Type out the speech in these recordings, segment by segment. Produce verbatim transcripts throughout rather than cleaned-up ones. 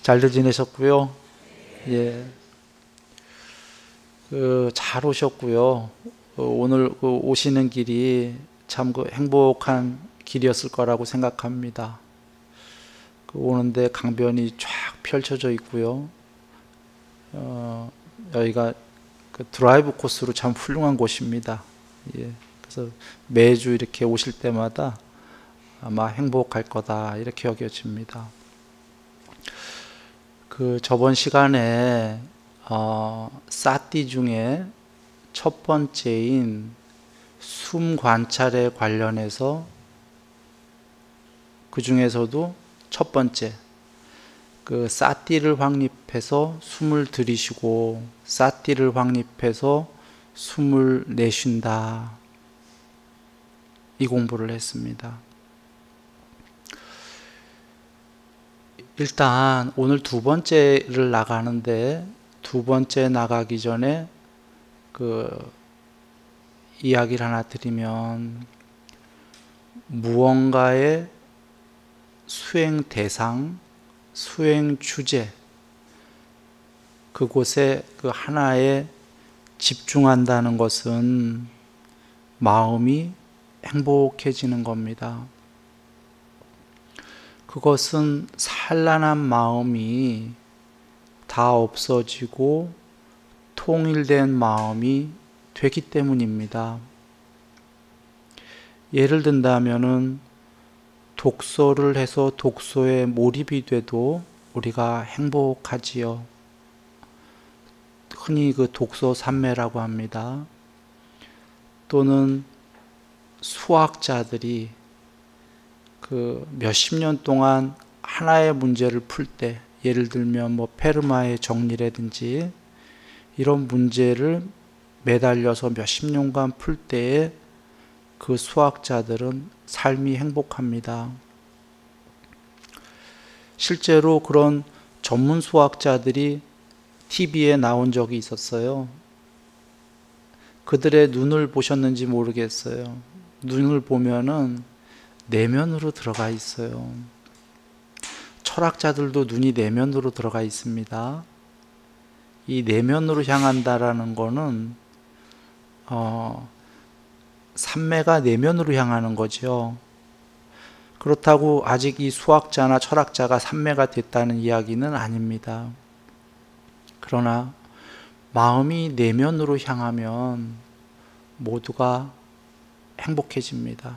잘들 지내셨고요. 예, 그 잘 오셨고요. 어, 오늘 그 오시는 길이 참 그 행복한 길이었을 거라고 생각합니다. 그 오는데 강변이 쫙 펼쳐져 있고요. 어, 여기가 그 드라이브 코스로 참 훌륭한 곳입니다. 예, 그래서 매주 이렇게 오실 때마다 아마 행복할 거다 이렇게 여겨집니다. 그 저번 시간에 어, 사티 중에 첫 번째인 숨 관찰에 관련해서 그 중에서도 첫 번째 그 사티를 확립해서 숨을 들이쉬고 사티를 확립해서 숨을 내쉰다, 이 공부를 했습니다. 일단 오늘 두 번째를 나가는데, 두 번째 나가기 전에 그 이야기를 하나 드리면, 무언가의 수행 대상, 수행 주제, 그곳에 그 하나에 집중한다는 것은 마음이 행복해지는 겁니다. 그것은 산란한 마음이 다 없어지고 통일된 마음이 되기 때문입니다. 예를 든다면은 독서를 해서 독서에 몰입이 돼도 우리가 행복하지요. 흔히 그 독서 삼매라고 합니다. 또는 수학자들이 그 몇십 년 동안 하나의 문제를 풀 때, 예를 들면 뭐 페르마의 정리라든지 이런 문제를 매달려서 몇십 년간 풀 때에 그 수학자들은 삶이 행복합니다. 실제로 그런 전문 수학자들이 티비에 나온 적이 있었어요. 그들의 눈을 보셨는지 모르겠어요. 눈을 보면은 내면으로 들어가 있어요. 철학자들도 눈이 내면으로 들어가 있습니다. 이 내면으로 향한다라는 거는 어, 삼매가 내면으로 향하는 거죠. 그렇다고 아직 이 수학자나 철학자가 삼매가 됐다는 이야기는 아닙니다. 그러나 마음이 내면으로 향하면 모두가 행복해집니다.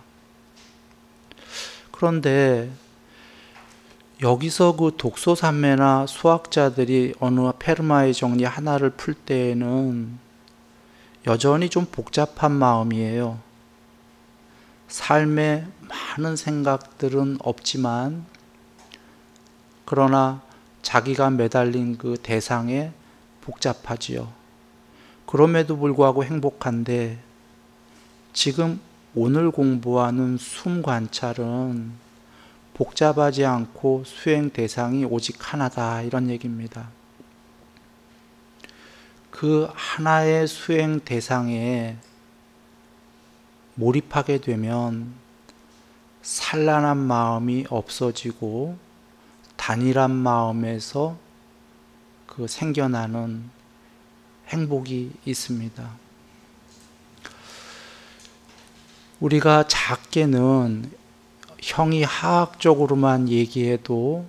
그런데 여기서 그 독서삼매나 수학자들이 어느 페르마의 정리 하나를 풀 때에는 여전히 좀 복잡한 마음이에요. 삶에 많은 생각들은 없지만, 그러나 자기가 매달린 그 대상에 복잡하지요. 그럼에도 불구하고 행복한데, 지금 오늘 공부하는 숨 관찰은 복잡하지 않고 수행 대상이 오직 하나다, 이런 얘기입니다. 그 하나의 수행 대상에 몰입하게 되면 산란한 마음이 없어지고 단일한 마음에서 그 생겨나는 행복이 있습니다. 우리가 작게는 형이 화학적으로만 얘기해도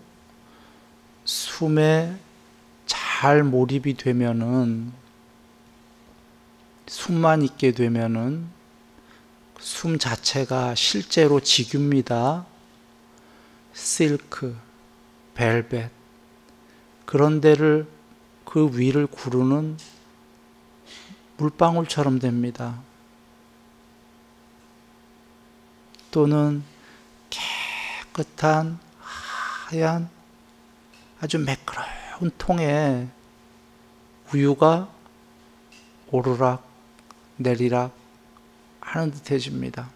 숨에 잘 몰입이 되면은, 숨만 있게 되면은 숨 자체가 실제로 지규입니다. 실크, 벨벳, 그런 데를, 그 위를 구르는 물방울처럼 됩니다. 또는 깨끗한 하얀 아주 매끄러운 통에 우유가 오르락 내리락 하는 듯해집니다.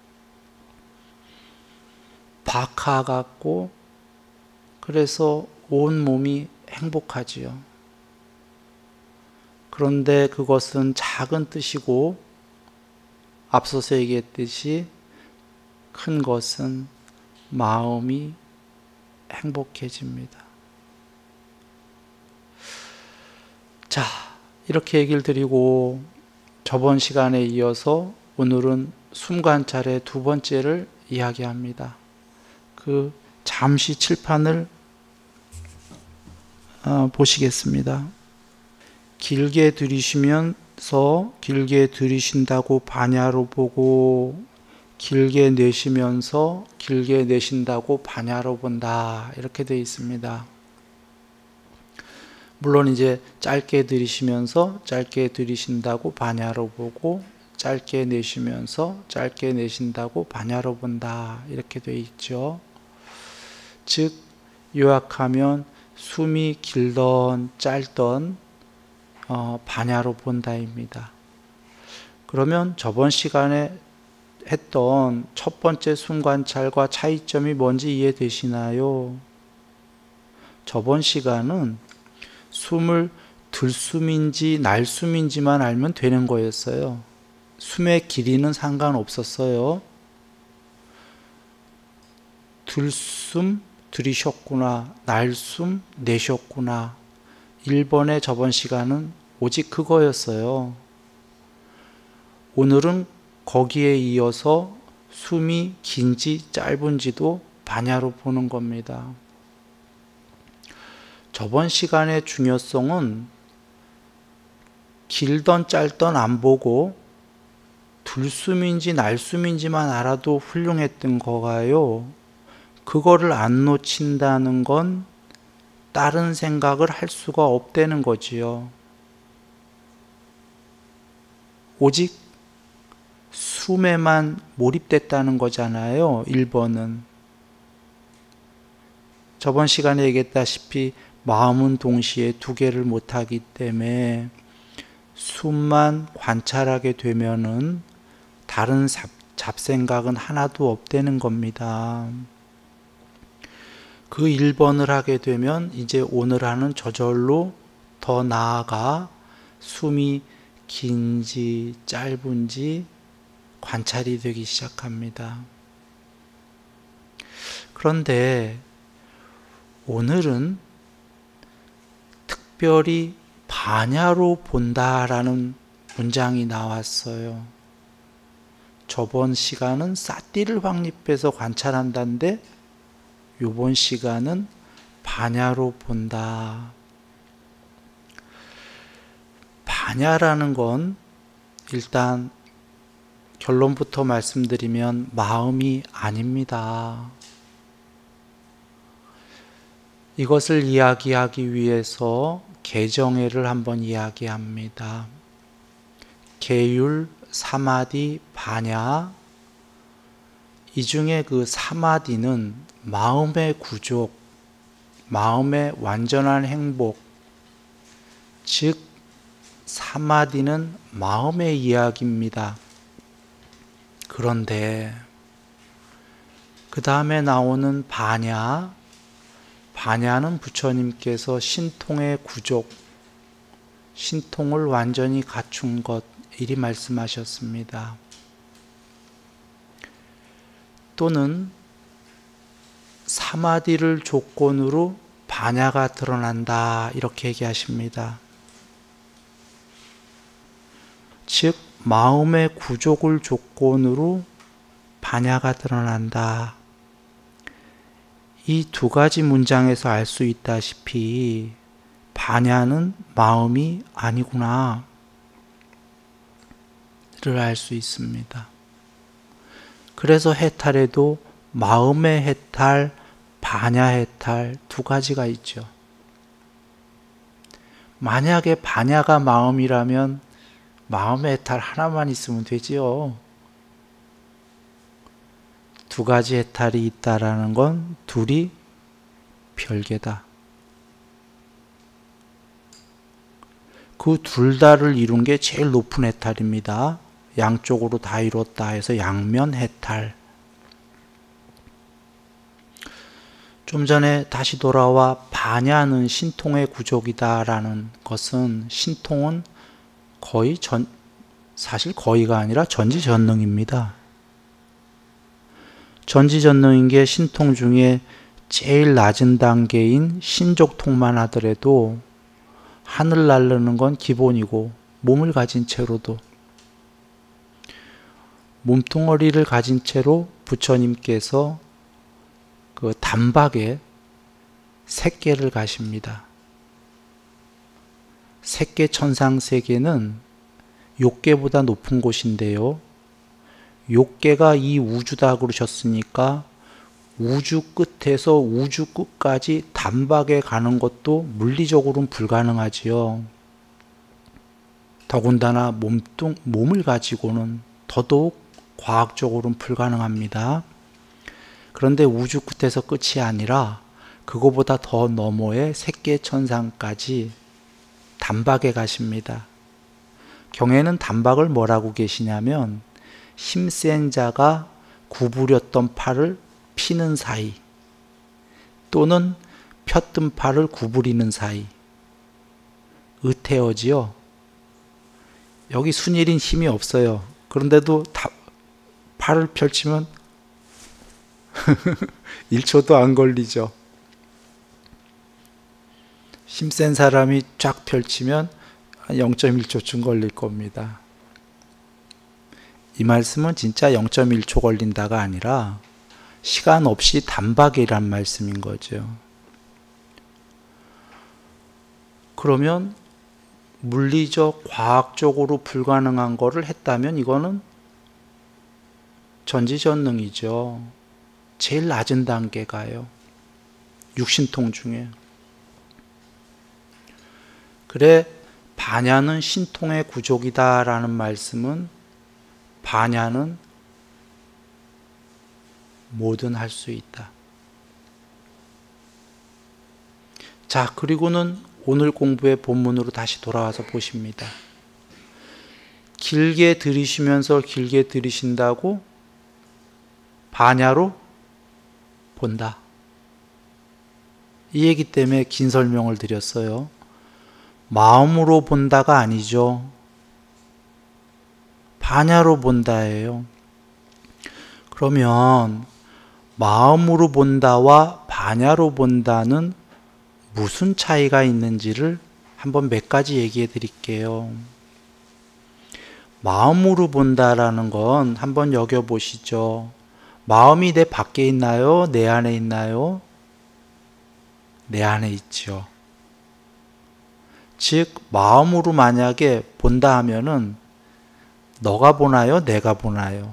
박하 같고, 그래서 온 몸이 행복하지요. 그런데 그것은 작은 뜻이고, 앞서서 얘기했듯이 큰 것은 마음이 행복해집니다. 자, 이렇게 얘기를 드리고 저번 시간에 이어서 오늘은 숨 관찰의 두 번째를 이야기합니다. 그 잠시 칠판을 어, 보시겠습니다. 길게 들이쉬면서 길게 들이쉰다고 반야로 보고 길게 내쉬면서 길게 내쉰다고 반야로 본다. 이렇게 되어 있습니다. 물론 이제 짧게 들이쉬면서 짧게 들이쉰다고 반야로 보고 짧게 내쉬면서 짧게 내쉰다고 반야로 본다. 이렇게 되어 있죠. 즉 요약하면 숨이 길던 짧던 어, 반야로 본다입니다. 그러면 저번 시간에 했던 첫 번째 숨 관찰과 차이점이 뭔지 이해되시나요? 저번 시간은 숨을 들숨인지 날숨인지만 알면 되는 거였어요. 숨의 길이는 상관없었어요. 들숨 들이셨구나, 날숨 내셨구나. 일 번의 저번 시간은 오직 그거였어요. 오늘은 거기에 이어서 숨이 긴지 짧은지도 반야로 보는 겁니다. 저번 시간의 중요성은 길던 짧던 안 보고 들숨인지 날숨인지만 알아도 훌륭했던 거가요. 그거를 안 놓친다는 건 다른 생각을 할 수가 없다는 거지요. 오직 숨에만 몰입됐다는 거잖아요. 일 번은. 저번 시간에 얘기했다시피 마음은 동시에 두 개를 못하기 때문에 숨만 관찰하게 되면은 다른 잡, 잡생각은 하나도 없다는 겁니다. 그 일 번을 하게 되면 이제 오늘 하는 저절로 더 나아가 숨이 긴지 짧은지 관찰이 되기 시작합니다. 그런데 오늘은 특별히 반야로 본다라는 문장이 나왔어요. 저번 시간은 삿띠를 확립해서 관찰한다는데 이번 시간은 반야로 본다. 반야라는 건 일단 결론부터 말씀드리면 마음이 아닙니다. 이것을 이야기하기 위해서 개정회를 한번 이야기합니다. 계율, 사마디, 반야. 이 중에 그 사마디는 마음의 구족, 마음의 완전한 행복, 즉 사마디는 마음의 이야기입니다. 그런데 그 다음에 나오는 반야, 반야는 부처님께서 신통의 구족, 신통을 완전히 갖춘 것, 이리 말씀하셨습니다. 또는 사마디를 조건으로 반야가 드러난다, 이렇게 얘기하십니다. 즉 마음의 구족을 조건으로 반야가 드러난다. 이 두 가지 문장에서 알 수 있다시피 반야는 마음이 아니구나 를 알 수 있습니다. 그래서 해탈에도 마음의 해탈, 반야 해탈 두 가지가 있죠. 만약에 반야가 마음이라면 마음의 해탈 하나만 있으면 되지요. 두 가지 해탈이 있다라는 건 둘이 별개다. 그 둘 다를 이룬 게 제일 높은 해탈입니다. 양쪽으로 다 이뤘다 해서 양면 해탈. 좀 전에 다시 돌아와 반야는 신통의 구족이다라는 것은, 신통은 거의 전, 사실 거의가 아니라 전지전능입니다. 전지전능인 게 신통 중에 제일 낮은 단계인 신족통만 하더라도 하늘 나르는 건 기본이고 몸을 가진 채로도 몸뚱어리를 가진 채로 부처님께서 그 단박에 색계를 가십니다. 색계 천상세계는 욕계보다 높은 곳인데요. 욕계가 이 우주다 그러셨으니까 우주 끝에서 우주 끝까지 단박에 가는 것도 물리적으로는 불가능하지요. 더군다나 몸뚱, 몸을 가지고는 더더욱 과학적으로는 불가능합니다. 그런데 우주 끝에서 끝이 아니라 그거보다 더 너머의 색계천상까지 단박에 가십니다. 경에는 단박을 뭐라고 계시냐면 힘센 자가 구부렸던 팔을 피는 사이 또는 폈던 팔을 구부리는 사이 의태어지요. 여기 순일인 힘이 없어요. 그런데도 다 팔을 펼치면 일 초도 안 걸리죠. 힘센 사람이 쫙 펼치면 영 점 일 초쯤 걸릴 겁니다. 이 말씀은 진짜 영 점 일 초 걸린다가 아니라 시간 없이 단박이란 말씀인 거죠. 그러면 물리적, 과학적으로 불가능한 거를 했다면 이거는 전지전능이죠. 제일 낮은 단계가요. 육신통 중에. 그래 반야는 신통의 구족이다 라는 말씀은 반야는 뭐든 할 수 있다. 자, 그리고는 오늘 공부의 본문으로 다시 돌아와서 보십니다. 길게 들이쉬면서 길게 들이신다고 반야로 본다. 이 얘기 때문에 긴 설명을 드렸어요. 마음으로 본다가 아니죠. 반야로 본다예요. 그러면 마음으로 본다와 반야로 본다는 무슨 차이가 있는지를 한번 몇 가지 얘기해 드릴게요. 마음으로 본다라는 건 한번 여겨보시죠. 마음이 내 밖에 있나요? 내 안에 있나요? 내 안에 있죠. 즉 마음으로 만약에 본다 하면은 너가 보나요? 내가 보나요?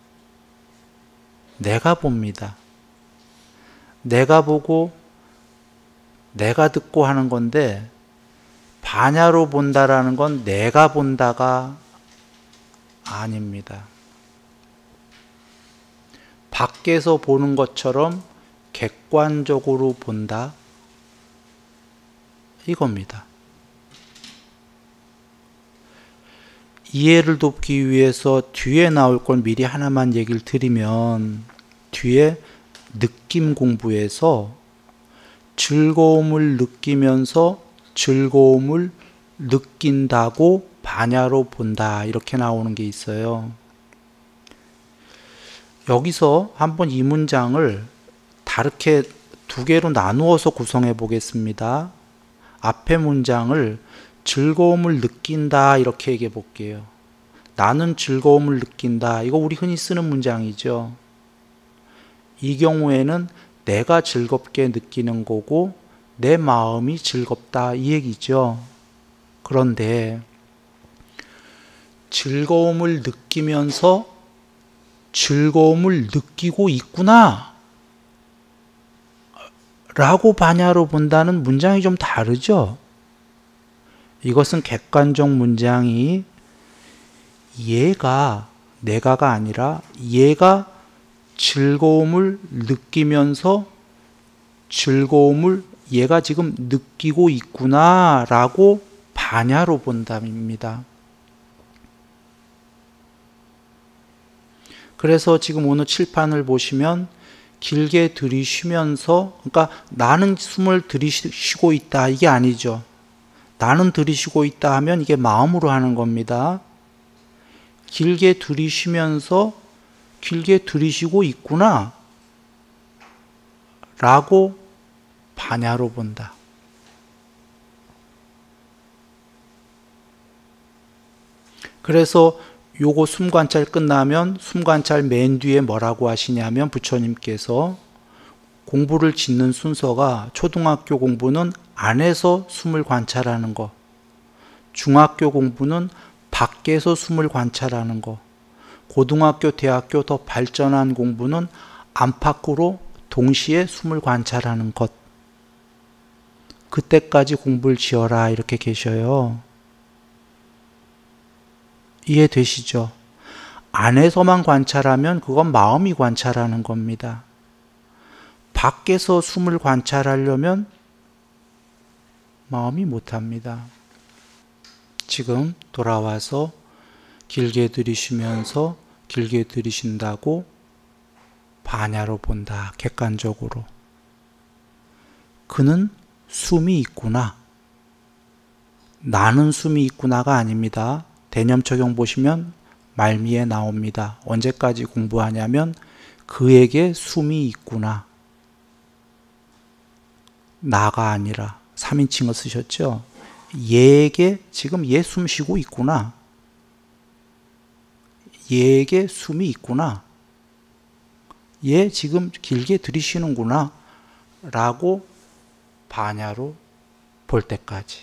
내가 봅니다. 내가 보고 내가 듣고 하는 건데 반야로 본다라는 건 내가 본다가 아닙니다. 밖에서 보는 것처럼 객관적으로 본다 이겁니다. 이해를 돕기 위해서 뒤에 나올 건 미리 하나만 얘기를 드리면 뒤에 느낌 공부에서 즐거움을 느끼면서 즐거움을 느낀다고 반야로 본다 이렇게 나오는 게 있어요. 여기서 한번 이 문장을 다르게 두 개로 나누어서 구성해 보겠습니다. 앞에 문장을 즐거움을 느낀다 이렇게 얘기해 볼게요. 나는 즐거움을 느낀다. 이거 우리 흔히 쓰는 문장이죠. 이 경우에는 내가 즐겁게 느끼는 거고 내 마음이 즐겁다 이 얘기죠. 그런데 즐거움을 느끼면서 즐거움을 느끼고 있구나 라고 반야로 본다는 문장이 좀 다르죠. 이것은 객관적 문장이 얘가 내가가 아니라 얘가 즐거움을 느끼면서 즐거움을 얘가 지금 느끼고 있구나 라고 반야로 본답니다. 그래서 지금 오늘 칠판을 보시면 길게 들이쉬면서 그러니까 나는 숨을 들이쉬고 있다 이게 아니죠. 나는 들이쉬고 있다 하면 이게 마음으로 하는 겁니다. 길게 들이쉬면서 길게 들이쉬고 있구나 라고 반야로 본다. 그래서 요거 숨관찰 끝나면 숨관찰 맨 뒤에 뭐라고 하시냐면 부처님께서 공부를 짓는 순서가 초등학교 공부는 안에서 숨을 관찰하는 거, 중학교 공부는 밖에서 숨을 관찰하는 거, 고등학교, 대학교 더 발전한 공부는 안팎으로 동시에 숨을 관찰하는 것. 그때까지 공부를 지어라 이렇게 계셔요. 이해되시죠? 안에서만 관찰하면 그건 마음이 관찰하는 겁니다. 밖에서 숨을 관찰하려면 마음이 못합니다. 지금 돌아와서 길게 들이쉬면서 길게 들이쉰다고 반야로 본다. 객관적으로. 그는 숨이 있구나. 나는 숨이 있구나가 아닙니다. 대념적용 보시면 말미에 나옵니다. 언제까지 공부하냐면 그에게 숨이 있구나. 나가 아니라 삼인칭을 쓰셨죠. 얘에게 지금 얘 숨 쉬고 있구나. 얘에게 숨이 있구나. 얘 지금 길게 들이쉬는구나 라고 반야로 볼 때까지.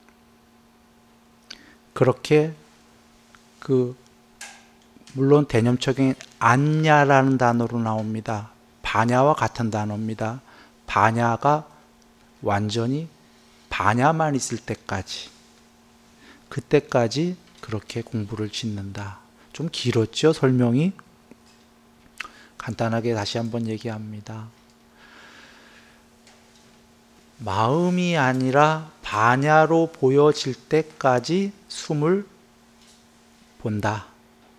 그렇게 그 물론 대념적인 안야라는 단어로 나옵니다. 반야와 같은 단어입니다. 반야가 완전히 반야만 있을 때까지, 그때까지 그렇게 공부를 짓는다. 좀 길었죠, 설명이? 간단하게 다시 한번 얘기합니다. 마음이 아니라 반야로 보여질 때까지 숨을 본다.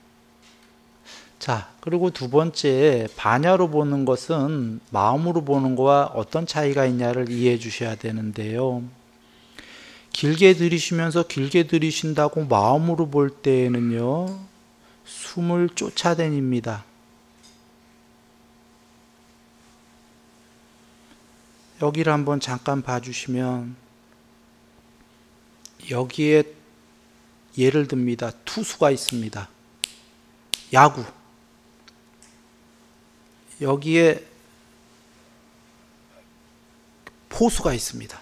자, 그리고 두 번째, 반야로 보는 것은 마음으로 보는 거와 어떤 차이가 있냐를 이해해 주셔야 되는데요. 길게 들이쉬면서 길게 들이쉰다고 마음으로 볼 때에는요, 숨을 쫓아다닙니다. 여기를 한번 잠깐 봐주시면 여기에 예를 듭니다. 투수가 있습니다. 야구. 여기에 포수가 있습니다.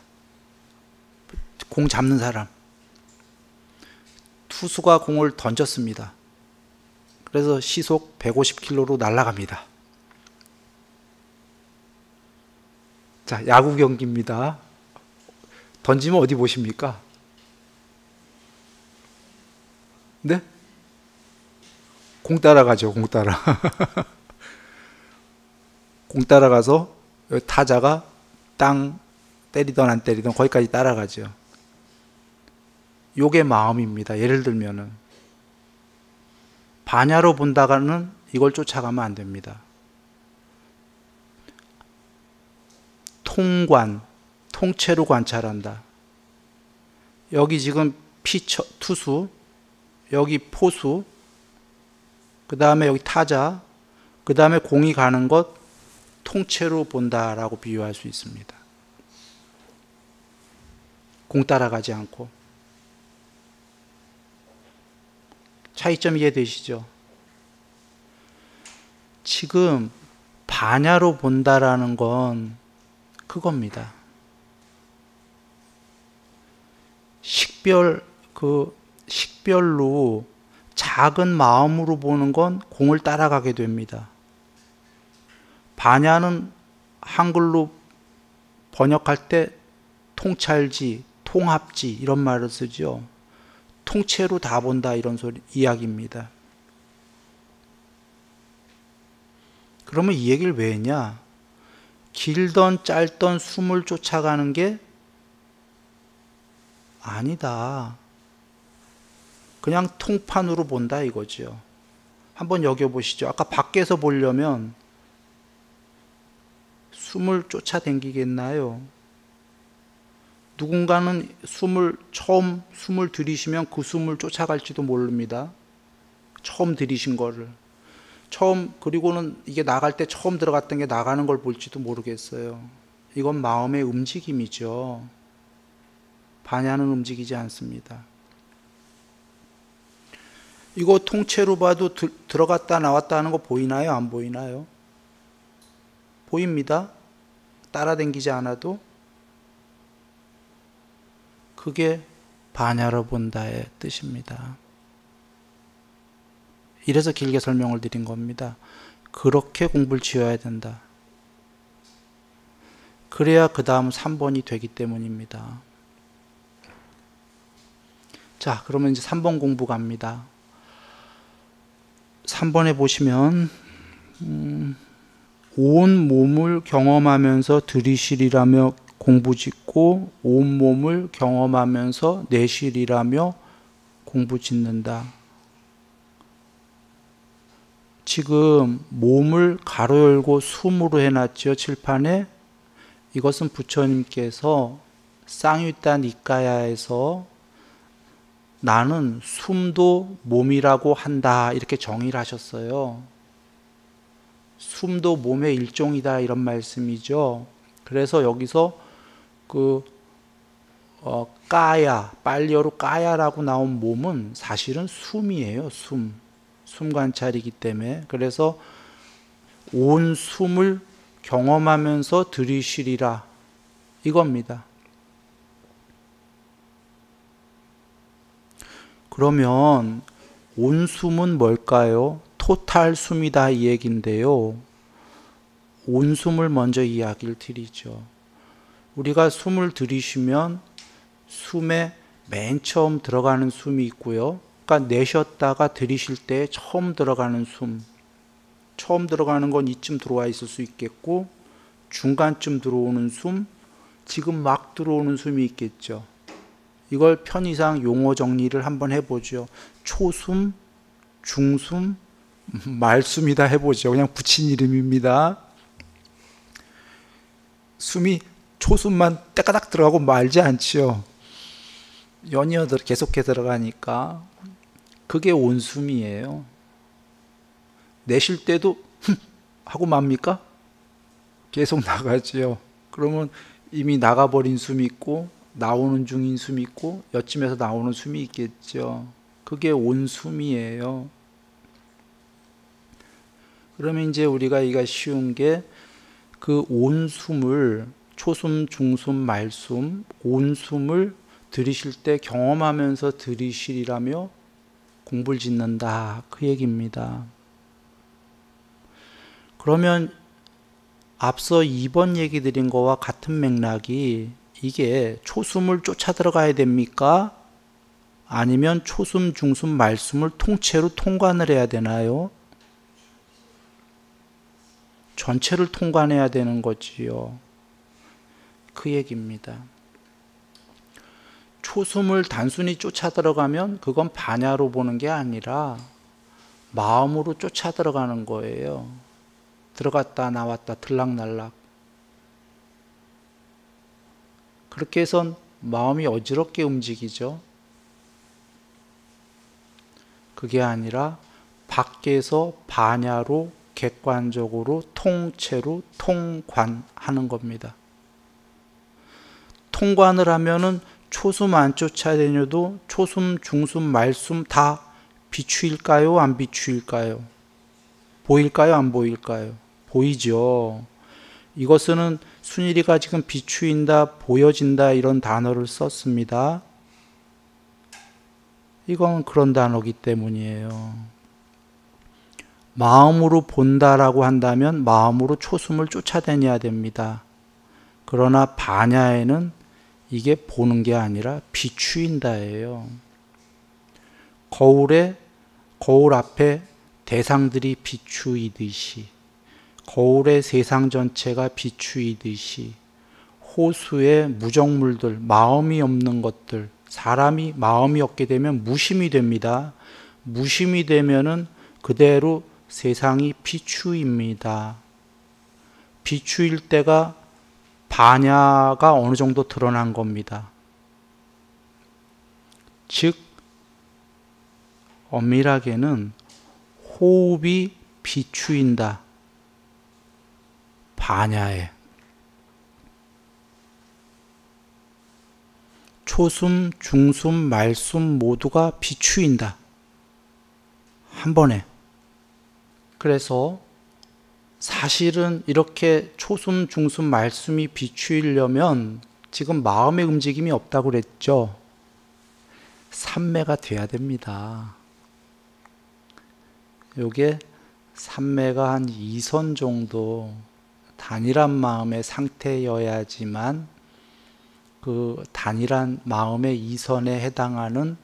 공 잡는 사람. 투수가 공을 던졌습니다. 그래서 시속 백오십 킬로미터로 날아갑니다. 자, 야구 경기입니다. 던지면 어디 보십니까? 네? 공 따라가죠, 공 따라. 공 따라가서 타자가 땅 때리던 안 때리던 거기까지 따라가죠. 요게 마음입니다. 예를 들면은 반야로 본다가는 이걸 쫓아가면 안 됩니다. 통관, 통째로 관찰한다. 여기 지금 피처, 투수, 여기 포수, 그 다음에 여기 타자, 그 다음에 공이 가는 것 통째로 본다라고 비유할 수 있습니다. 공 따라가지 않고. 차이점 이해되시죠? 지금 반야로 본다라는 건 그겁니다. 식별, 그 식별로 작은 마음으로 보는 건 공을 따라가게 됩니다. 반야는 한글로 번역할 때 통찰지, 통합지 이런 말을 쓰죠. 통째로 다 본다 이런 소리 이야기입니다. 그러면 이 얘기를 왜 했냐? 길던 짧던 숨을 쫓아가는 게 아니다. 그냥 통판으로 본다 이거죠. 한번 여겨보시죠. 아까 밖에서 보려면 숨을 쫓아다니겠나요? 누군가는 숨을 처음 숨을 들이쉬면 그 숨을 쫓아갈지도 모릅니다. 처음 들이신 거를. 처음, 그리고는 이게 나갈 때 처음 들어갔던 게 나가는 걸 볼지도 모르겠어요. 이건 마음의 움직임이죠. 반야는 움직이지 않습니다. 이거 통째로 봐도 들, 들어갔다 나왔다 하는 거 보이나요? 안 보이나요? 보입니다. 따라다니지 않아도. 그게 반야로 본다의 뜻입니다. 이래서 길게 설명을 드린 겁니다. 그렇게 공부를 지어야 된다. 그래야 그 다음 삼 번이 되기 때문입니다. 자, 그러면 이제 삼 번 공부 갑니다. 삼 번에 보시면 음, 온 몸을 경험하면서 들이쉬리라며 공부짓고 온 몸을 경험하면서 내쉬리라며 공부짓는다. 지금 몸을 가로 열고 숨으로 해놨죠. 칠판에. 이것은 부처님께서 쌍유단 이까야에서 나는 숨도 몸이라고 한다 이렇게 정의를 하셨어요. 숨도 몸의 일종이다 이런 말씀이죠. 그래서 여기서 그 어, 까야, 빨리어로 까야라고 나온 몸은 사실은 숨이에요. 숨. 숨 관찰이기 때문에. 그래서 온 숨을 경험하면서 들이쉬리라 이겁니다. 그러면 온 숨은 뭘까요? 토탈 숨이다 이 얘기인데요. 온 숨을 먼저 이야기를 드리죠. 우리가 숨을 들이쉬면 숨에 맨 처음 들어가는 숨이 있고요. 그러니까 내쉬었다가 들이쉴 때 처음 들어가는 숨. 처음 들어가는 건 이쯤 들어와 있을 수 있겠고 중간쯤 들어오는 숨, 지금 막 들어오는 숨이 있겠죠. 이걸 편의상 용어 정리를 한번 해보죠. 초숨, 중숨, 말숨이다 해보죠. 그냥 붙인 이름입니다. 숨이 초숨만 때까닥 들어가고 말지 않지요. 연이어 계속해 들어가니까 그게 온숨이에요. 내쉴 때도 흠 하고 맙니까? 계속 나가지요. 그러면 이미 나가버린 숨이 있고 나오는 중인 숨이 있고 여쯤에서 나오는 숨이 있겠죠. 그게 온숨이에요. 그러면 이제 우리가 이가 쉬운 게 그 온숨을 초숨, 중숨, 말숨, 온숨을 들이쉴 때 경험하면서 들이쉬리라며 공부를 짓는다 그 얘기입니다. 그러면 앞서 이 번 얘기 드린 거와 같은 맥락이 이게 초숨을 쫓아 들어가야 됩니까? 아니면 초숨, 중숨, 말숨을 통째로 통관을 해야 되나요? 전체를 통관해야 되는 거지요. 그 얘기입니다. 초숨을 단순히 쫓아 들어가면 그건 반야로 보는 게 아니라 마음으로 쫓아 들어가는 거예요. 들어갔다 나왔다 들락날락. 그렇게 해선 마음이 어지럽게 움직이죠. 그게 아니라 밖에서 반야로 객관적으로 통째로 통관하는 겁니다. 통관을 하면은 초숨 안 쫓아다녀도 초숨, 중숨, 말숨 다 비추일까요? 안 비추일까요? 보일까요? 안 보일까요? 보이죠. 이것은 순일이가 지금 비추인다, 보여진다 이런 단어를 썼습니다. 이건 그런 단어이기 때문이에요. 마음으로 본다라고 한다면 마음으로 초숨을 쫓아다녀야 됩니다. 그러나 반야에는 이게 보는 게 아니라 비추인다예요. 거울에 거울 앞에 대상들이 비추이듯이, 거울의 세상 전체가 비추이듯이 호수의 무정물들, 마음이 없는 것들, 사람이 마음이 없게 되면 무심이 됩니다. 무심이 되면은 그대로 세상이 비추입니다. 비추일 때가 반야가 어느 정도 드러난 겁니다. 즉 엄밀하게는 호흡이 비추인다. 반야에. 초숨, 중숨, 말숨 모두가 비추인다. 한 번에. 그래서 사실은 이렇게 초숨, 중숨, 말숨이 비추이려면 지금 마음의 움직임이 없다고 그랬죠. 삼매가 돼야 됩니다. 요게 삼매가 한 이 선 정도 단일한 마음의 상태여야지만 그 단일한 마음의 이 선에 해당하는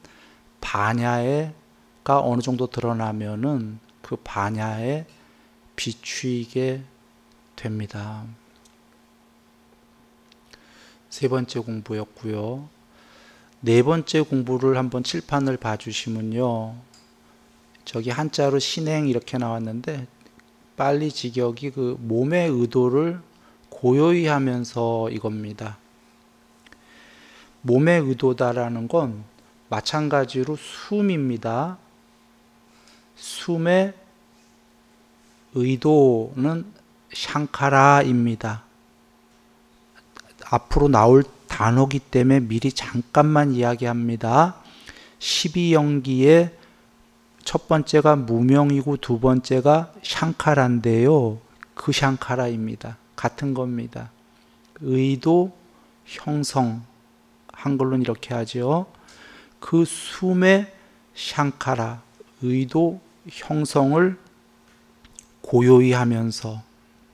반야가 어느 정도 드러나면은 그 반야에 비추이게 됩니다. 세 번째 공부였고요. 네 번째 공부를 한번 칠판을 봐주시면요. 저기 한자로 신행 이렇게 나왔는데 빨리 직역이 그 몸의 의도를 고요히 하면서 이겁니다. 몸의 의도다라는 건 마찬가지로 숨입니다. 숨의 의도는 샹카라입니다. 앞으로 나올 단어기 때문에 미리 잠깐만 이야기합니다. 십이연기의 첫 번째가 무명이고 두 번째가 샹카라인데요. 그 샹카라입니다. 같은 겁니다. 의도, 형성, 한글로는 이렇게 하죠. 그 숨의 샹카라, 의도, 형성을 고요히 하면서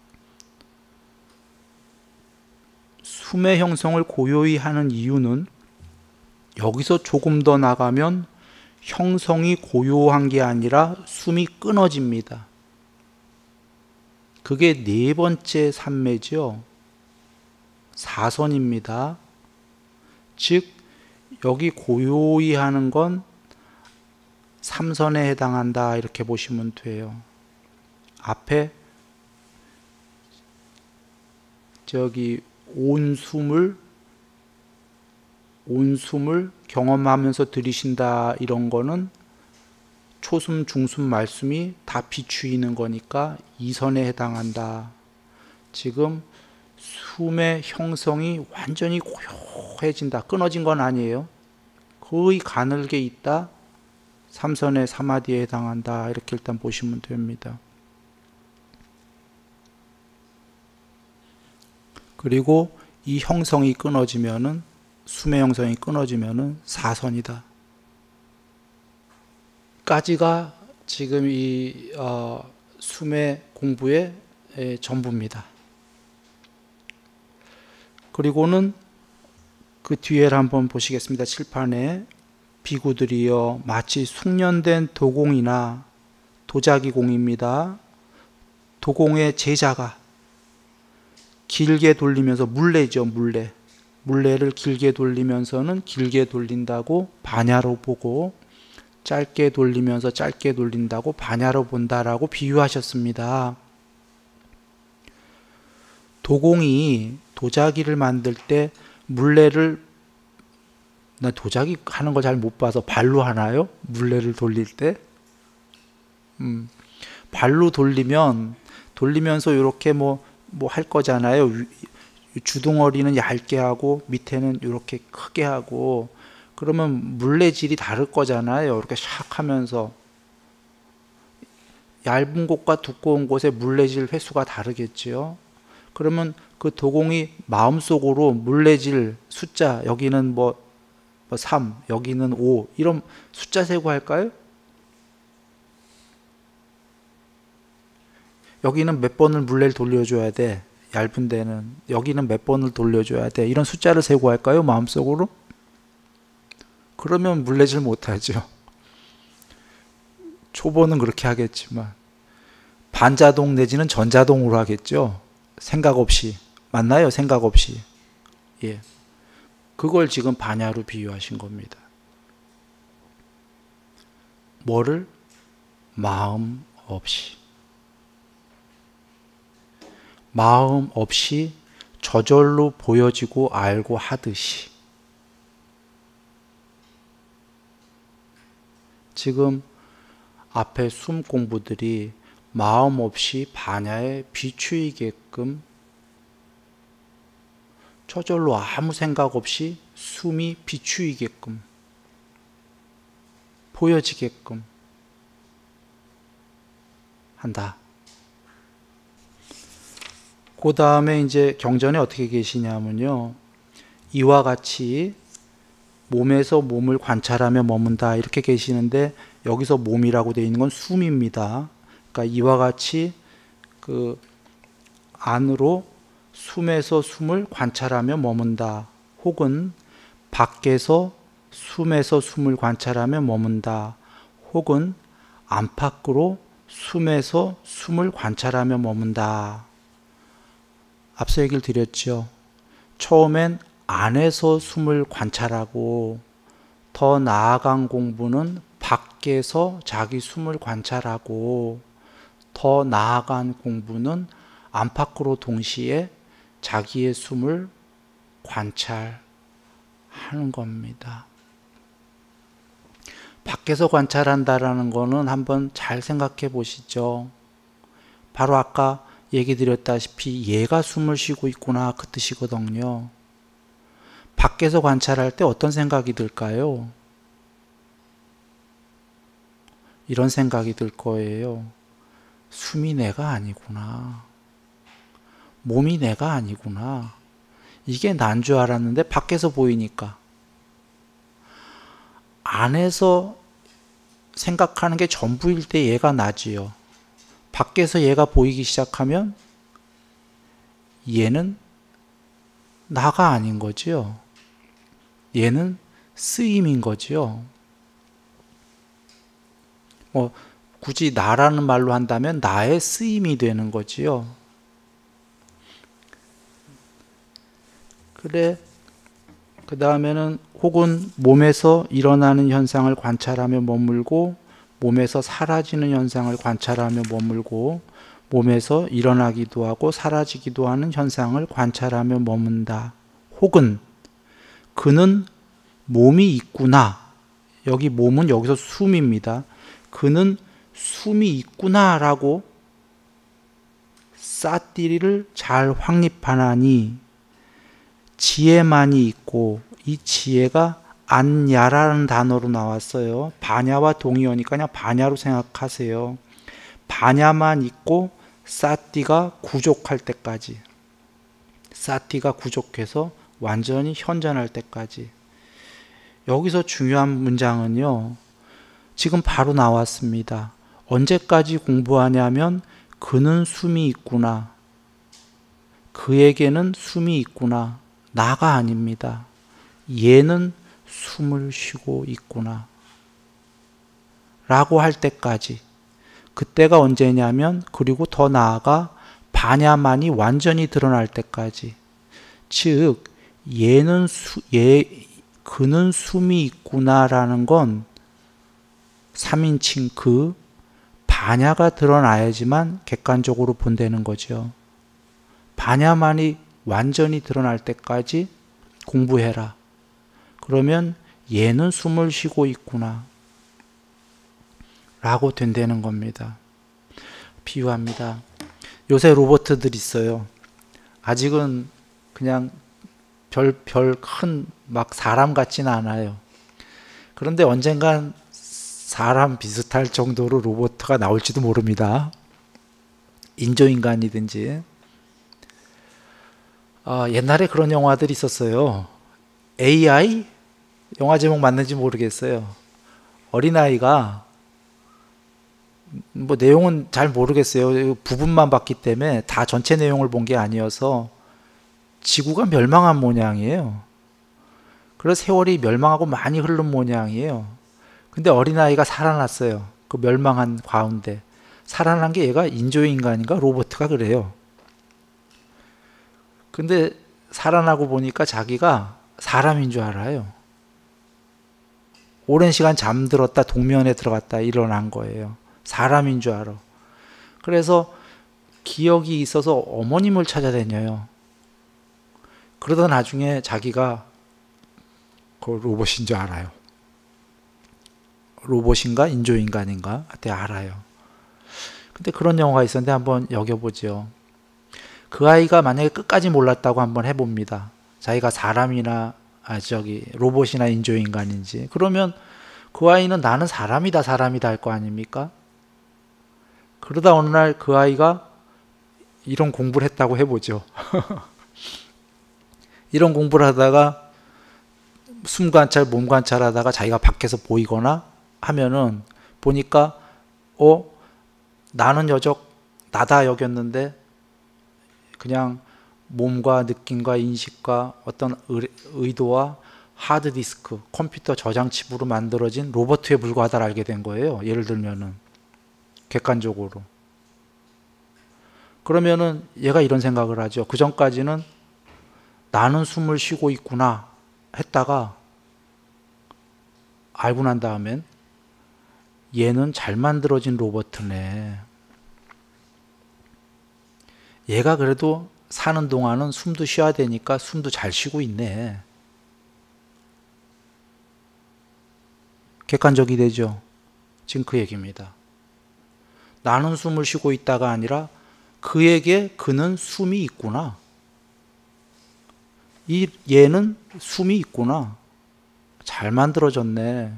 숨의 형성을 고요히 하는 이유는 여기서 조금 더 나가면 형성이 고요한 게 아니라 숨이 끊어집니다. 그게 네 번째 삼매죠. 사선입니다. 즉 여기 고요히 하는 건 삼선에 해당한다 이렇게 보시면 돼요. 앞에 저기 온 숨을 온 숨을 경험하면서 들이신다 이런 거는 초숨, 중숨, 말숨이 다 비추이는 거니까 이선에 해당한다. 지금 숨의 형성이 완전히 고요해진다. 끊어진 건 아니에요. 거의 가늘게 있다. 삼선의 사마디에 해당한다. 이렇게 일단 보시면 됩니다. 그리고 이 형성이 끊어지면은 숨의 형성이 끊어지면은 사선이다. 까지가 지금 이 어, 숨의 공부의 에, 전부입니다. 그리고는 그 뒤에를 한번 보시겠습니다. 칠판에 비구들이여 마치 숙련된 도공이나 도자기 공입니다. 도공의 제자가 길게 돌리면서 물레죠, 물레. 물레를 길게 돌리면서는 길게 돌린다고 반야로 보고 짧게 돌리면서 짧게 돌린다고 반야로 본다라고 비유하셨습니다. 도공이 도자기를 만들 때 물레를 나 도자기 하는 거 잘 못 봐서 발로 하나요? 물레를 돌릴 때? 음, 발로 돌리면 돌리면서 이렇게 뭐 뭐 할 거잖아요. 주둥어리는 얇게 하고 밑에는 이렇게 크게 하고 그러면 물레질이 다를 거잖아요. 이렇게 샥 하면서 얇은 곳과 두꺼운 곳의 물레질 횟수가 다르겠죠. 그러면 그 도공이 마음속으로 물레질 숫자 여기는 뭐, 뭐 삼, 여기는 오 이런 숫자 세고 할까요? 여기는 몇 번을 물레를 돌려줘야 돼. 얇은 데는 여기는 몇 번을 돌려줘야 돼. 이런 숫자를 세고 할까요? 마음속으로? 그러면 물레질 못하죠. 초보는 그렇게 하겠지만 반자동 내지는 전자동으로 하겠죠. 생각 없이. 맞나요? 생각 없이. 예. 그걸 지금 반야로 비유하신 겁니다. 뭐를? 마음 없이. 마음 없이 저절로 보여지고 알고 하듯이. 지금 앞에 숨 공부들이 마음 없이 반야에 비추이게끔 저절로 아무 생각 없이 숨이 비추이게끔 보여지게끔 한다. 그 다음에 이제 경전에 어떻게 계시냐면요. 이와 같이 몸에서 몸을 관찰하며 머문다 이렇게 계시는데 여기서 몸이라고 되어 있는 건 숨입니다. 그러니까 이와 같이 그 안으로 숨에서 숨을 관찰하며 머문다. 혹은 밖에서 숨에서 숨을 관찰하며 머문다. 혹은 안팎으로 숨에서 숨을 관찰하며 머문다. 앞서 얘기를 드렸죠. 처음엔 안에서 숨을 관찰하고 더 나아간 공부는 밖에서 자기 숨을 관찰하고 더 나아간 공부는 안팎으로 동시에 자기의 숨을 관찰하는 겁니다. 밖에서 관찰한다라는 거는 한번 잘 생각해 보시죠. 바로 아까 얘기 드렸다시피 얘가 숨을 쉬고 있구나 그 뜻이거든요. 밖에서 관찰할 때 어떤 생각이 들까요? 이런 생각이 들 거예요. 숨이 내가 아니구나. 몸이 내가 아니구나. 이게 난 줄 알았는데 밖에서 보이니까. 안에서 생각하는 게 전부일 때 얘가 나지요. 밖에서 얘가 보이기 시작하면 얘는 나가 아닌 거지요. 얘는 쓰임인 거지요. 뭐 굳이 나라는 말로 한다면 나의 쓰임이 되는 거지요. 그래, 그 다음에는 혹은 몸에서 일어나는 현상을 관찰하며 머물고 몸에서 사라지는 현상을 관찰하며 머물고 몸에서 일어나기도 하고 사라지기도 하는 현상을 관찰하며 머문다. 혹은 그는 몸이 있구나. 여기 몸은 여기서 숨입니다. 그는 숨이 있구나 라고 싸띠리를 잘 확립하나니 지혜만이 있고 이 지혜가 안야라는 단어로 나왔어요. 반야와 동의어니까 그냥 반야로 생각하세요. 반야만 있고 싸띠가 구족할 때까지, 싸띠가 구족해서 완전히 현전할 때까지. 여기서 중요한 문장은요, 지금 바로 나왔습니다. 언제까지 공부하냐면 그는 숨이 있구나. 그에게는 숨이 있구나. 나가 아닙니다. 얘는 숨을 쉬고 있구나. 라고 할 때까지. 그때가 언제냐면 그리고 더 나아가 반야만이 완전히 드러날 때까지. 즉 얘는 수, 얘, 그는 숨이 있구나라는 건 삼인칭 그 반야가 드러나야지만 객관적으로 본다는 거죠. 반야만이 완전히 드러날 때까지 공부해라. 그러면 얘는 숨을 쉬고 있구나 라고 된다는 겁니다. 비유합니다. 요새 로봇들 있어요. 아직은 그냥 별, 별 큰 막 사람 같지는 않아요. 그런데 언젠간 사람 비슷할 정도로 로봇가 나올지도 모릅니다. 인조인간이든지. 아, 옛날에 그런 영화들이 있었어요. 에이아이? 영화 제목 맞는지 모르겠어요. 어린아이가 뭐 내용은 잘 모르겠어요. 부분만 봤기 때문에 다 전체 내용을 본 게 아니어서 지구가 멸망한 모양이에요. 그래서 세월이 멸망하고 많이 흐른 모양이에요. 근데 어린아이가 살아났어요. 그 멸망한 가운데. 살아난 게 얘가 인조인간인가 로봇가 그래요. 근데 살아나고 보니까 자기가 사람인 줄 알아요. 오랜 시간 잠들었다 동면에 들어갔다 일어난 거예요. 사람인 줄 알아. 그래서 기억이 있어서 어머님을 찾아다녀요. 그러다 나중에 자기가 그 로봇인 줄 알아요. 로봇인가 인조인간인가 그때 알아요. 근데 그런 영화가 있었는데 한번 여겨보죠. 그 아이가 만약에 끝까지 몰랐다고 한번 해봅니다. 자기가 사람이나 아 저기 로봇이나 인조인간인지. 그러면 그 아이는 나는 사람이다 사람이다 할 거 아닙니까? 그러다 어느 날 그 아이가 이런 공부를 했다고 해보죠. 이런 공부를 하다가 숨 관찰, 몸 관찰하다가 자기가 밖에서 보이거나 하면은 보니까 어 나는 여적 나다 여겼는데 그냥 몸과 느낌과 인식과 어떤 의도와 하드디스크, 컴퓨터 저장칩으로 만들어진 로버트에 불과하다를 알게 된 거예요. 예를 들면은 객관적으로. 그러면은 얘가 이런 생각을 하죠. 그 전까지는 나는 숨을 쉬고 있구나 했다가 알고 난 다음엔 얘는 잘 만들어진 로버트네. 얘가 그래도 사는 동안은 숨도 쉬어야 되니까 숨도 잘 쉬고 있네. 객관적이 되죠. 지금 그 얘기입니다. 나는 숨을 쉬고 있다가 아니라 그에게 그는 숨이 있구나. 이 얘는 숨이 있구나. 잘 만들어졌네.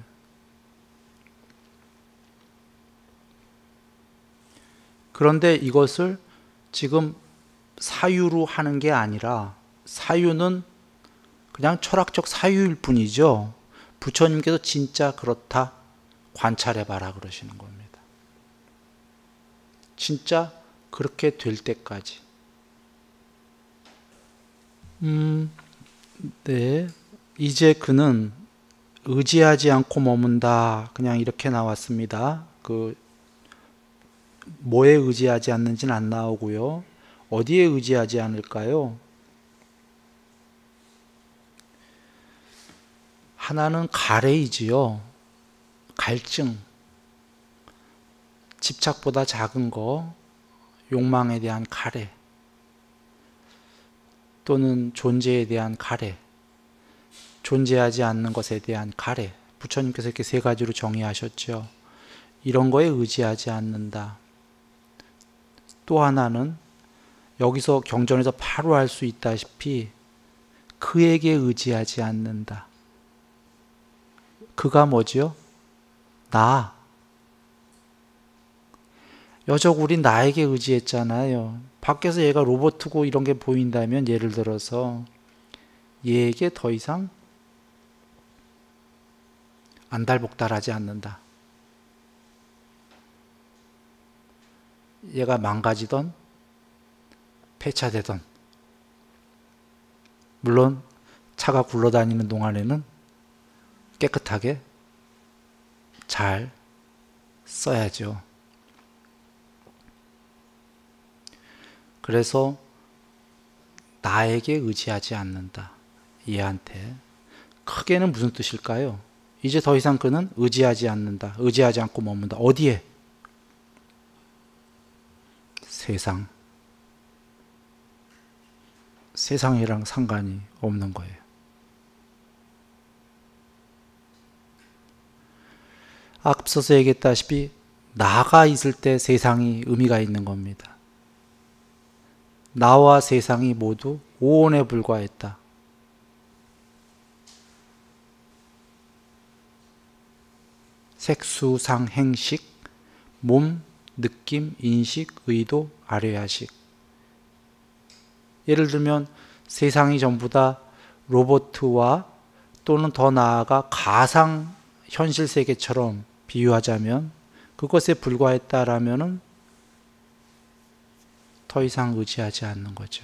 그런데 이것을 지금 사유로 하는 게 아니라 사유는 그냥 철학적 사유일 뿐이죠. 부처님께서 진짜 그렇다 관찰해봐라 그러시는 겁니다. 진짜 그렇게 될 때까지. 음, 네. 이제 그는 의지하지 않고 머문다. 그냥 이렇게 나왔습니다. 그 뭐에 의지하지 않는지는 안 나오고요. 어디에 의지하지 않을까요? 하나는 가래이지요. 갈증. 집착보다 작은 거, 욕망에 대한 가래. 또는 존재에 대한 가래. 존재하지 않는 것에 대한 가래. 부처님께서 이렇게 세 가지로 정의하셨죠. 이런 거에 의지하지 않는다. 또 하나는 여기서 경전에서 바로 알 수 있다시피 그에게 의지하지 않는다. 그가 뭐지요? 나. 여적 우린 나에게 의지했잖아요. 밖에서 얘가 로봇이고 이런 게 보인다면 예를 들어서 얘에게 더 이상 안달복달하지 않는다. 얘가 망가지던 폐차되던 물론 차가 굴러다니는 동안에는 깨끗하게 잘 써야죠. 그래서 나에게 의지하지 않는다. 얘한테. 크게는 무슨 뜻일까요? 이제 더 이상 그는 의지하지 않는다. 의지하지 않고 머문다. 어디에? 세상. 세상이랑 상관이 없는 거예요. 앞서서 얘기했다시피 나가 있을 때 세상이 의미가 있는 겁니다. 나와 세상이 모두 오온에 불과했다. 색수상 행식, 몸, 느낌, 인식, 의도, 아뢰야식. 예를 들면 세상이 전부 다 로봇과 또는 더 나아가 가상 현실 세계처럼 비유하자면 그것에 불과했다라면은 더 이상 의지하지 않는 거죠.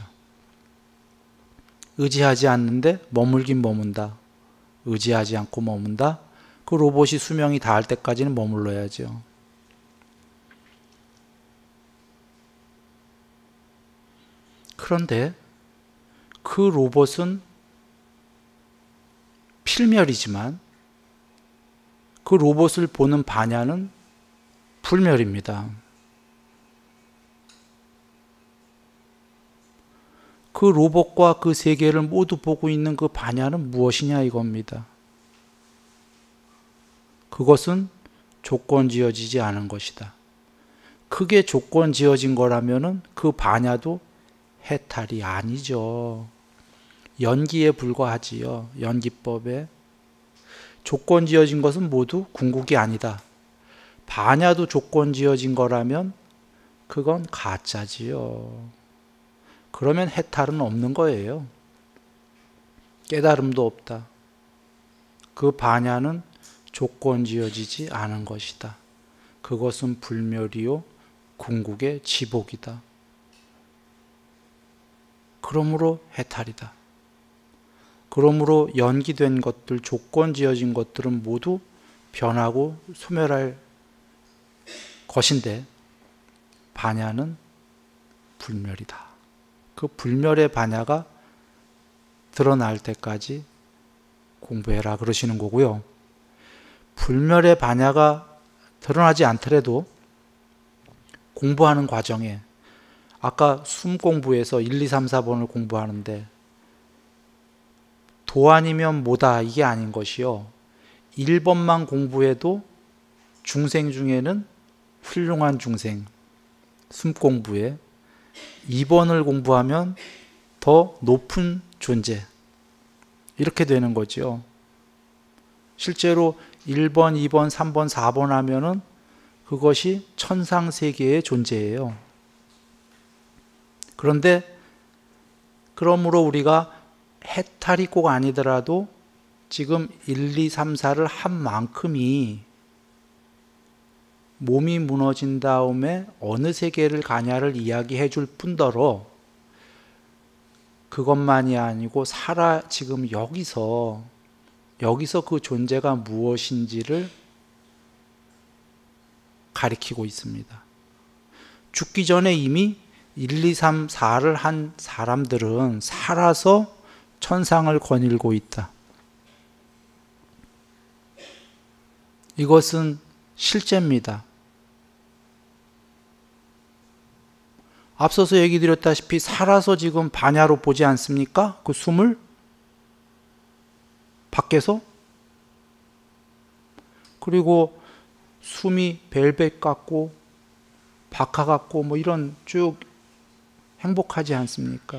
의지하지 않는데 머물긴 머문다. 의지하지 않고 머문다. 그 로봇이 수명이 다할 때까지는 머물러야죠. 그런데 그 로봇은 필멸이지만 그 로봇을 보는 반야는 불멸입니다. 그 로봇과 그 세계를 모두 보고 있는 그 반야는 무엇이냐 이겁니다. 그것은 조건 지어지지 않은 것이다. 그게 조건 지어진 거라면은 그 반야도 해탈이 아니죠. 연기에 불과하지요. 연기법에. 조건 지어진 것은 모두 궁극이 아니다. 반야도 조건 지어진 거라면 그건 가짜지요. 그러면 해탈은 없는 거예요. 깨달음도 없다. 그 반야는 조건지어지지 않은 것이다. 그것은 불멸이요 궁극의 지복이다. 그러므로 해탈이다. 그러므로 연기된 것들, 조건지어진 것들은 모두 변하고 소멸할 것인데 반야는 불멸이다. 그 불멸의 반야가 드러날 때까지 공부해라 그러시는 거고요. 불멸의 반야가 드러나지 않더라도 공부하는 과정에 아까 숨 공부에서 일, 이, 삼, 사 번을 공부하는데 도 아니면 뭐다 이게 아닌 것이요. 일 번만 공부해도 중생 중에는 훌륭한 중생, 숨 공부에 이 번을 공부하면 더 높은 존재 이렇게 되는 거죠. 실제로 일 번, 이 번, 삼 번, 사 번 하면은 그것이 천상세계의 존재예요. 그런데 그러므로 우리가 해탈이 꼭 아니더라도 지금 일, 이, 삼, 사를 한 만큼이 몸이 무너진 다음에 어느 세계를 가냐를 이야기해 줄 뿐더러 그것만이 아니고 살아 지금 여기서 여기서 그 존재가 무엇인지를 가리키고 있습니다. 죽기 전에 이미 일, 이, 삼, 사를 한 사람들은 살아서 천상을 거닐고 있다. 이것은 실제입니다. 앞서서 얘기 드렸다시피 살아서 지금 반야로 보지 않습니까? 그 숨을 밖에서. 그리고 숨이 벨벳 같고 박하 같고 뭐 이런 쭉 행복하지 않습니까?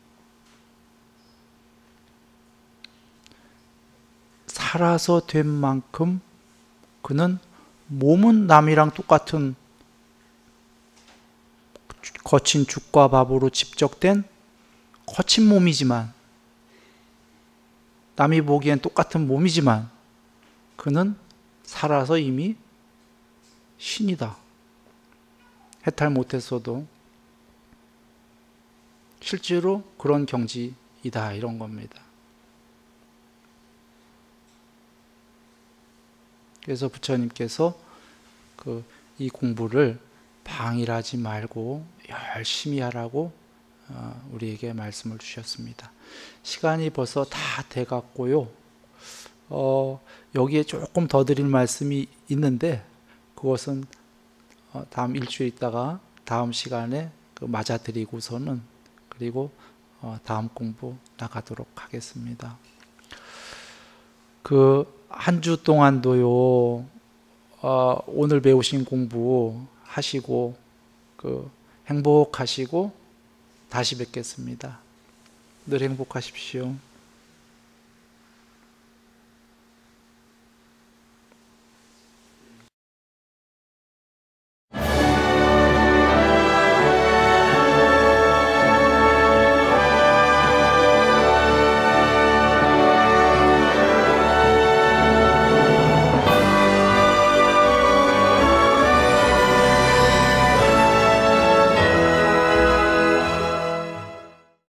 살아서 된 만큼 그는 몸은 남이랑 똑같은 거친 죽과 밥으로 집적된 거친 몸이지만 남이 보기엔 똑같은 몸이지만 그는 살아서 이미 신이다. 해탈 못했어도 실제로 그런 경지이다 이런 겁니다. 그래서 부처님께서 그 이 공부를 방일하지 말고 열심히 하라고 우리에게 말씀을 주셨습니다. 시간이 벌써 다 돼갔고요. 어, 여기에 조금 더 드릴 말씀이 있는데 그것은 다음 일주일 있다가 다음 시간에 그 맞아 드리고서는 그리고 다음 공부 나가도록 하겠습니다. 그 한 주 동안도요. 어, 오늘 배우신 공부 하시고 그 행복하시고 다시 뵙겠습니다. 늘 행복하십시오.